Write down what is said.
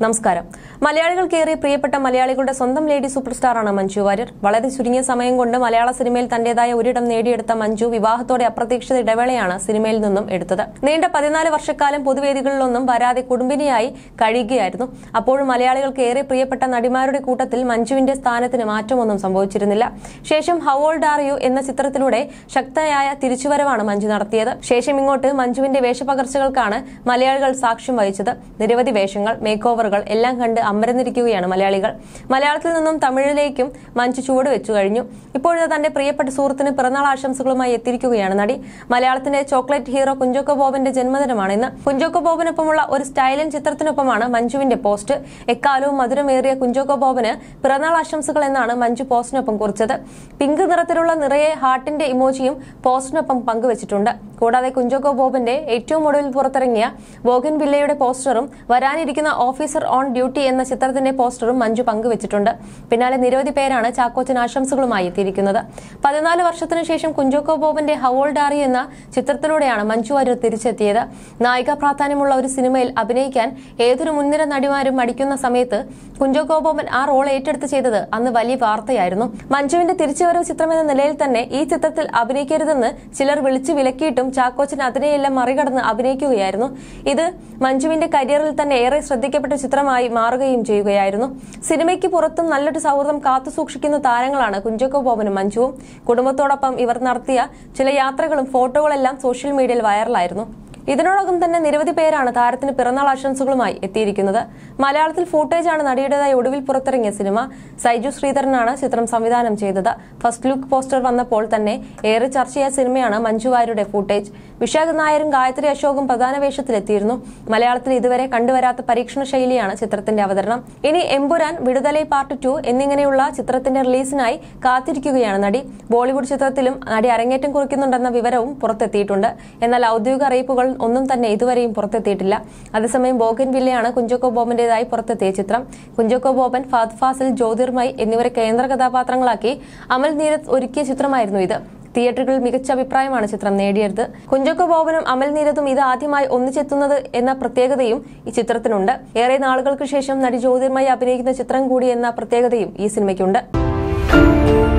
നമസ്കാരം. മലയാളികൾക്കേറെ പ്രിയപ്പെട്ട മലയാളികളുടെ സ്വന്തം ലേഡി സൂപ്പർ സ്റ്റാറാണ് മഞ്ജു വാര്യർ. വളരെ ചുരുങ്ങിയ സമയം കൊണ്ട് മലയാള സിനിമയിൽ തന്റേതായ ഒരിടം നേടിയെടുത്ത മഞ്ജു വിവാഹത്തോടെ അപ്രതീക്ഷിത ഇടവേളയാണ് സിനിമയിൽ നിന്നും എടുത്തത്. നീണ്ട 14 വർഷക്കാലം പൊതുവേദികളിലൊന്നും വരാതെ കുടുംബിനിയായി കഴിയുകയായിരുന്നു. അപ്പോഴും മലയാളികൾക്ക് ഏറെ പ്രിയപ്പെട്ട നടിമാരുടെ കൂട്ടത്തിൽ മഞ്ജുവിന്റെ സ്ഥാനത്തിന് മാറ്റമൊന്നും സംഭവിച്ചിരുന്നില്ല. ശേഷം ഹൗ ഓൾഡ് ആർ യു എന്ന ചിത്രത്തിലൂടെ ശക്തയായ തിരിച്ചുവരവാണ് മഞ്ജു നടത്തിയത്. ശേഷം ഇങ്ങോട്ട് മഞ്ജുവിന്റെ വേഷപകർച്ചകൾക്കാണ് മലയാളികൾ സാക്ഷ്യം വഹിച്ചത്. നിരവധി വേഷങ്ങൾ, മേക്ക് ഓവറുകൾ എല്ലാം കണ്ട് അമ്പരന്നിരിക്കുകയാണ് മലയാളികൾ. മലയാളത്തിൽ നിന്നും തമിഴിലേക്കും മഞ്ജു ചുവടുവെച്ചു കഴിഞ്ഞു. ഇപ്പോഴത്തെ തന്റെ പ്രിയപ്പെട്ട സുഹൃത്തിന് പിറന്നാൾ ആശംസകളുമായി എത്തിയിരിക്കുകയാണ് നടി. മലയാളത്തിന്റെ ചോക്ലേറ്റ് ഹീറോ കുഞ്ചാക്കോ ബോബന്റെ ജന്മദിനമാണ് ഇന്ന്. കുഞ്ചാക്കോ ബോബനൊപ്പമുള്ള ഒരു സ്റ്റൈലൻ ചിത്രത്തിനൊപ്പമാണ് മഞ്ജുവിന്റെ പോസ്റ്റ്. എക്കാലവും മധുരമേറിയ കുഞ്ചാക്കോ ബോബന് പിറന്നാൾ ആശംസകൾ എന്നാണ് മഞ്ജു പോസ്റ്റിനൊപ്പം കുറിച്ചത്. പിങ്ക് നിറത്തിലുള്ള നിറയെ ഹാർട്ടിന്റെ ഇമോജിയും പോസ്റ്റിനൊപ്പം പങ്കുവച്ചിട്ടുണ്ട്. കൂടാതെ കുഞ്ചാക്കോ ബോബന്റെ ഏറ്റവും ഒടുവിൽ പുറത്തിറങ്ങിയ ബോഗൻവില്ലയുടെ പോസ്റ്ററും വരാനിരിക്കുന്ന ഓഫീസർ ഓൺ ഡ്യൂട്ടി എന്ന ചിത്രത്തിന്റെ പോസ്റ്ററും മഞ്ജു പങ്കുവച്ചിട്ടുണ്ട്. പിന്നാലെ നിരവധി പേരാണ് ചാക്കോച്ചന് ആശംസകളുമായി എത്തിയിരിക്കുന്നത്. 14 വർഷത്തിനു ശേഷം കുഞ്ചാക്കോ ബോബന്റെ ഹൗ ഓൾഡ് ആർ യു എന്ന ചിത്രത്തിലൂടെയാണ് മഞ്ജു വാര്യർ തിരിച്ചെത്തിയത്. നായിക പ്രാധാന്യമുള്ള ഒരു സിനിമയിൽ അഭിനയിക്കാൻ ഏതൊരു മുൻനിര നടിമാരും മടിക്കുന്ന സമയത്ത് കുഞ്ചാക്കോ ബോബൻ ആ റോൾ ഏറ്റെടുത്ത് ചെയ്തത് അന്ന് വലിയ വാർത്തയായിരുന്നു. മഞ്ജുവിന്റെ തിരിച്ചുവരവ് ചിത്രമെന്ന നിലയിൽ തന്നെ ഈ ചിത്രത്തിൽ അഭിനയിക്കരുതെന്ന് ചിലർ വിളിച്ചു വിലക്കിയിട്ടും ചാക്കോച്ചൻ അതിനെയെല്ലാം മറികടന്ന് അഭിനയിക്കുകയായിരുന്നു. ഇത് മഞ്ജുവിന്റെ കരിയറിൽ തന്നെ ഏറെ ശ്രദ്ധിക്കപ്പെട്ട ചിത്രമായി മാറുകയും ചെയ്യുകയായിരുന്നു. സിനിമയ്ക്ക് പുറത്തും നല്ലൊരു സൗഹൃദം കാത്തുസൂക്ഷിക്കുന്ന താരങ്ങളാണ് കുഞ്ചാക്കോ ബോബനും മഞ്ജുവും. കുടുംബത്തോടൊപ്പം ഇവർ നടത്തിയ ചില യാത്രകളും ഫോട്ടോകളെല്ലാം സോഷ്യൽ മീഡിയയിൽ വൈറലായിരുന്നു. ഇതിനോടകം തന്നെ നിരവധി പേരാണ് താരത്തിന് പിറന്നാൾ ആശംസകളുമായി എത്തിയിരിക്കുന്നത്. മലയാളത്തിൽ ഫൂട്ടേജാണ് നടിയുടേതായി ഒടുവിൽ പുറത്തിറങ്ങിയ സിനിമ. സൈജു ശ്രീധരനാണ് ചിത്രം സംവിധാനം ചെയ്തത്. ഫസ്റ്റ് ലുക്ക് പോസ്റ്റർ വന്നപ്പോൾ തന്നെ ഏറെ ചർച്ചയായ സിനിമയാണ് മഞ്ജു വാര്യരുടെ ഫൂട്ടേജ്. വിശാഖ് നായരും ഗായത്രി അശോകും പ്രധാന വേഷത്തിലെത്തിയിരുന്നു. മലയാളത്തിൽ ഇതുവരെ കണ്ടുവരാത്ത പരീക്ഷണ ശൈലിയാണ് ചിത്രത്തിന്റെ അവതരണം. ഇനി എമ്പുരാൻ, വിടുതലൈ പാർട്ട് 2 എന്നിങ്ങനെയുള്ള ചിത്രത്തിന്റെ റിലീസിനായി കാത്തിരിക്കുകയാണ് നടി. ബോളിവുഡ് ചിത്രത്തിലും നടി അരങ്ങേറ്റം കുറിക്കുന്നുണ്ടെന്ന വിവരവും പുറത്തെത്തിയിട്ടുണ്ട്. എന്നാൽ ഔദ്യോഗിക അറിയിപ്പുകൾ ഒന്നും തന്നെ ഇതുവരെയും പുറത്തെത്തിയിട്ടില്ല. അതേസമയം ബോഗൻവില്ലയാണ് കുഞ്ചാക്കോ ബോബന്റേതായി പുറത്തെത്തിയ ചിത്രം. കുഞ്ചാക്കോ ബോബൻ, ഫഹദ് ഫാസിൽ, ജ്യോതിർമയി എന്നിവരെ കേന്ദ്ര കഥാപാത്രങ്ങളാക്കി അമൽ നീരദ് ഒരുക്കിയ ചിത്രമായിരുന്നു ഇത്. തിയേറ്ററുകളിൽ മികച്ച അഭിപ്രായമാണ് ചിത്രം നേടിയത്. കുഞ്ചാക്കോ ബോബനും അമൽ നീരദും ഇത് ആദ്യമായി ഒന്നിച്ചെത്തുന്നത് എന്ന പ്രത്യേകതയും ഈ ചിത്രത്തിനുണ്ട്. ഏറെ നാളുകൾക്ക് ശേഷം നടി ജ്യോതിർമയി അഭിനയിക്കുന്ന ചിത്രം കൂടി എന്ന പ്രത്യേകതയും ഈ സിനിമയ്ക്കുണ്ട്.